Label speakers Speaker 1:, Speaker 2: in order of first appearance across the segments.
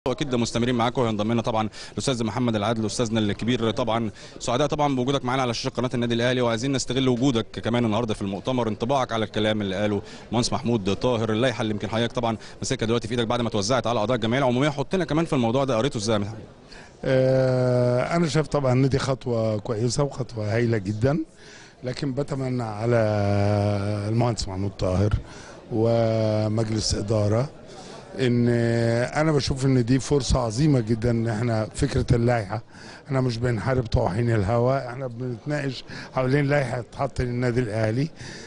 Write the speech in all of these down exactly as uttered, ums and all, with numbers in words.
Speaker 1: واكيد مستمرين معاكم. وهينضم لنا طبعا الاستاذ محمد العادل استاذنا الكبير. طبعا سعداء طبعا بوجودك معانا على شاشه قناه النادي الاهلي، وعايزين نستغل وجودك كمان النهارده في المؤتمر. انطباعك على الكلام اللي قاله مهندس محمود طاهر، اللائحه اللي يمكن حضرتك طبعا ماسكها دلوقتي في ايدك بعد ما توزعت على اعضاء الجمعيه العموميه، حطنا كمان في الموضوع ده، قريته ازاي يا محمد؟
Speaker 2: آه انا شايف طبعا ان دي خطوه كويسه وخطوه هايله جدا، لكن بتمنى على المهندس محمود طاهر ومجلس اداره ان انا بشوف ان دي فرصه عظيمه جدا. ان احنا فكره اللائحه، احنا مش بنحارب طواحين الهواء، احنا بنتناقش حوالين لائحه تحط للنادي الاهلي.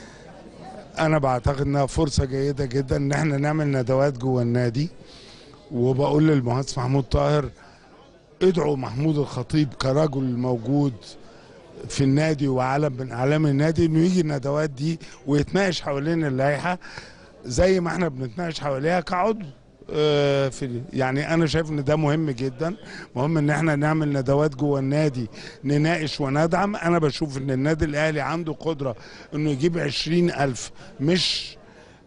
Speaker 2: انا بعتقد انها فرصه جيده جدا ان احنا نعمل ندوات جوه النادي، وبقول للمهندس محمود طاهر ادعوا محمود الخطيب كرجل موجود في النادي وعلم من اعلام النادي انه يجي الندوات دي ويتناقش حوالين اللائحه زي ما احنا بنتناقش حواليها كعضو. اه في يعني انا شايف ان ده مهم جدا، مهم ان احنا نعمل ندوات جوه النادي نناقش وندعم. انا بشوف ان النادي الاهلي عنده قدره انه يجيب عشرين ألف، مش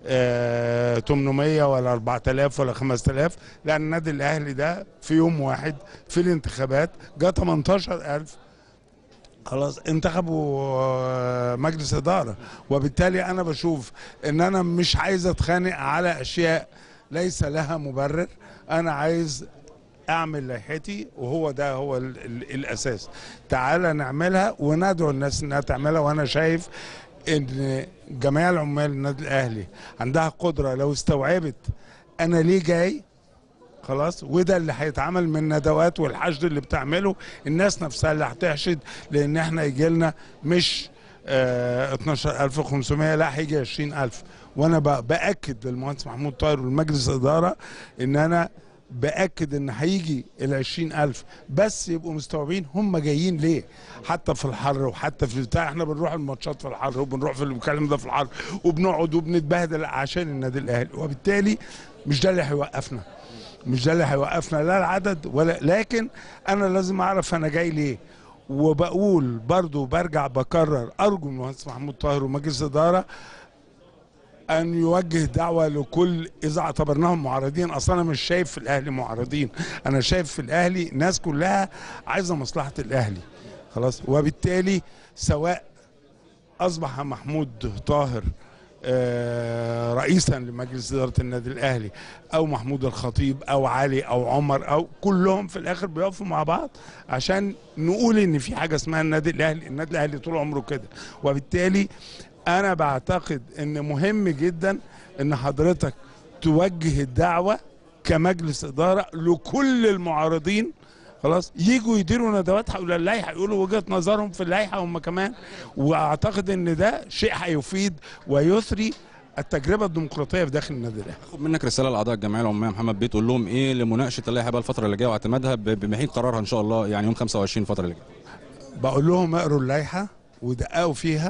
Speaker 2: اه تمنمية ولا أربعة آلاف ولا خمسة آلاف، لان النادي الاهلي ده في يوم واحد في الانتخابات جه تمنتاشر ألف خلاص انتخبوا مجلس اداره. وبالتالي انا بشوف ان انا مش عايز اتخانق على اشياء ليس لها مبرر، انا عايز اعمل لائحتي وهو ده هو ال ال الاساس. تعالى نعملها وندعو الناس انها تعملها. وانا شايف ان جميع العمال النادي الاهلي عندها قدره لو استوعبت انا ليه جاي خلاص، وده اللي هيتعمل من ندوات والحشد اللي بتعمله الناس نفسها اللي هتحشد، لان احنا يجي لنا مش اه اتناشر ألف وخمسمية، لا هيجي عشرين ألف. وانا باكد للمهندس محمود طاهر والمجلس الاداره ان انا باكد ان هيجي ال عشرين ألف، بس يبقوا مستوعبين هم جايين ليه. حتى في الحر وحتى في البتاع احنا بنروح الماتشات في الحر وبنروح في الكلام ده في الحر وبنقعد وبنتبهدل عشان النادي الاهلي. وبالتالي مش ده اللي هيوقفنا، مش ده اللي هيوقفنا لا العدد ولا، لكن انا لازم اعرف انا جاي ليه. وبقول برضو برجع بكرر ارجو من المهندس محمود طاهر ومجلس الاداره ان يوجه دعوه لكل، اذا اعتبرناهم معارضين، اصلا انا مش شايف في الاهلي معارضين، انا شايف في الاهلي ناس كلها عايزه مصلحه الاهلي خلاص. وبالتالي سواء اصبح محمود طاهر آه رئيسا لمجلس اداره النادي الاهلي او محمود الخطيب او علي او عمر او كلهم، في الاخر بيقفوا مع بعض عشان نقول ان في حاجه اسمها النادي الاهلي. النادي الاهلي طول عمره كده. وبالتالي انا بعتقد ان مهم جدا ان حضرتك توجه الدعوه كمجلس اداره لكل المعارضين خلاص، يجوا يديروا ندوات حول اللائحه، يقولوا وجهه نظرهم في اللائحه هم كمان. واعتقد ان ده شيء هيفيد ويثري التجربه الديمقراطيه في داخل النادي الاهلي.
Speaker 1: اخد منك رساله لاعضاء الجمعيه العموميه محمد بيه، تقول لهم ايه لمناقشه اللائحه بقى الفتره اللي جايه واعتمادها بمحيط قرارها ان شاء الله يعني يوم خمسة وعشرين الفتره اللي جايه؟
Speaker 2: بقول لهم اقروا اللائحه ودققوا فيها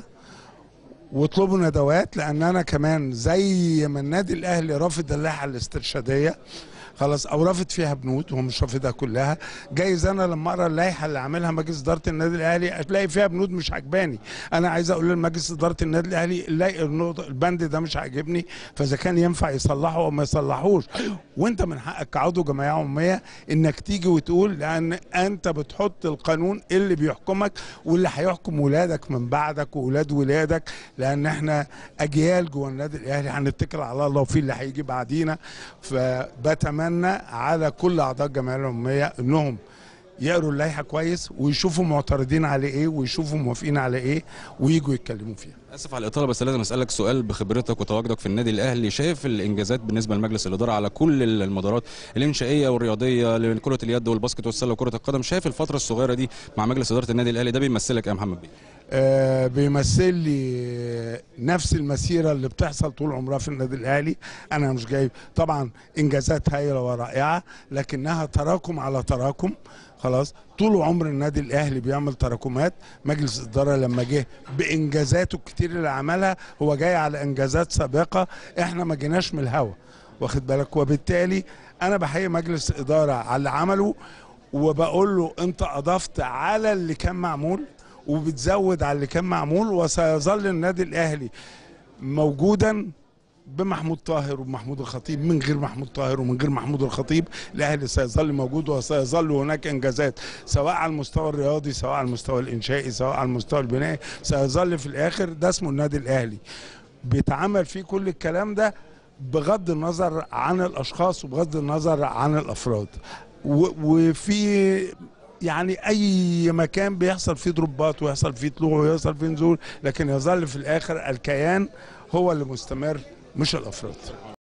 Speaker 2: واطلبوا ندوات، لان انا كمان زي ما النادي الاهلي رافض اللائحه الاسترشاديه خلاص او رافض فيها بنود، هو مش رافضها كلها. جايز انا لما اقرا اللائحه اللي عاملها مجلس اداره النادي الاهلي الاقي فيها بنود مش عجباني. انا عايز اقول لمجلس اداره النادي الاهلي الاقي البند ده مش عاجبني، فاذا كان ينفع يصلحه او ما يصلحوش. وانت من حقك كعضو جمعيه عموميه انك تيجي وتقول، لان انت بتحط القانون اللي بيحكمك واللي هيحكم ولادك من بعدك واولاد ولادك، لان احنا اجيال جوه النادي الاهلي هنتكل على الله وفي اللي هيجي بعدينا. فبتمنى على كل اعضاء الجمعيه العموميه انهم يقروا اللائحه كويس ويشوفوا معترضين على ايه ويشوفوا موافقين على ايه ويجوا يتكلموا فيها.
Speaker 1: اسف على الاطاله بس لازم اسالك سؤال بخبرتك وتواجدك في النادي الاهلي، شايف الانجازات بالنسبه لمجلس الاداره على كل المدارات الانشائيه والرياضيه لكره اليد والباسكت والسله وكره القدم، شايف الفتره الصغيره دي مع مجلس اداره النادي الاهلي ده بيمثلك يا محمد بيه؟
Speaker 2: آه بيمثل لي نفس المسيره اللي بتحصل طول عمرها في النادي الاهلي. انا مش جايب طبعا انجازات هائله ورائعه، لكنها تراكم على تراكم خلاص. طول عمر النادي الاهلي بيعمل تراكمات. مجلس الاداره لما جه بانجازاته الكتير اللي عملها هو جاي على انجازات سابقه، احنا ما جيناش من الهوا واخد بالك. وبالتالي انا بحيي مجلس الاداره على اللي عمله، وبقول له انت اضفت على اللي كان معمول وبتزود على اللي كان معمول، وسيظل النادي الاهلي موجودا بمحمود طاهر ومحمود الخطيب، من غير محمود طاهر ومن غير محمود الخطيب الاهلي سيظل موجود، وسيظل هناك انجازات سواء على المستوى الرياضي سواء على المستوى الانشائي سواء على المستوى البنائي. سيظل في الاخر ده اسمه النادي الاهلي، بيتعمل فيه كل الكلام ده بغض النظر عن الاشخاص وبغض النظر عن الافراد. وفي يعني اي مكان بيحصل فيه ضربات ويحصل فيه طلوع ويحصل فيه نزول، لكن يظل في الاخر الكيان هو اللي مستمر مش الافراد.